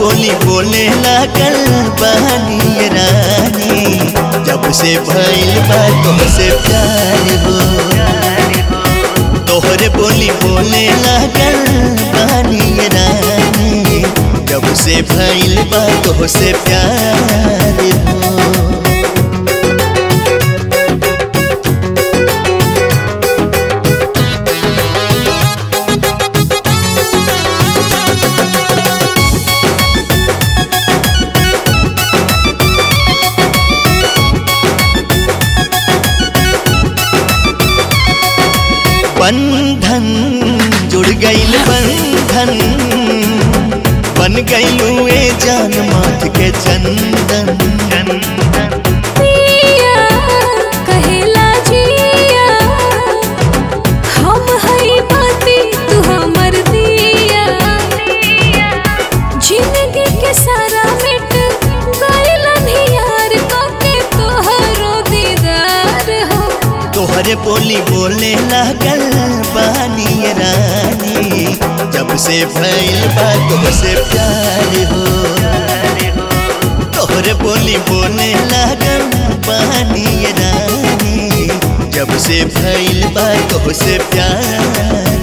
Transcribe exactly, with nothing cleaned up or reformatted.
बोली बोले लागल बहानी ये रानी, जब से भइल बा तुमसे प्यार हो। तोहरे बोली बोले लागल बहानी ये रानी, जब से भइल बा तुमसे प्यार हो। बंधन जुड़ गईल बंधन, बन गईलू ए जान माथ के चंदन। पिया कहेला जिया, हम हई बाती तू हमर दिया। जिंदगी के सारा मिट गईल नियार काके तोहरो दीदार हो। तोहरे बोली बोले लागल बहानी ये रानी, जब से भइल बा तुमसे प्यार हो। तोहरे बोली बोले लागल बहानी ये रानी, जब से भइल बा तुमसे प्यार।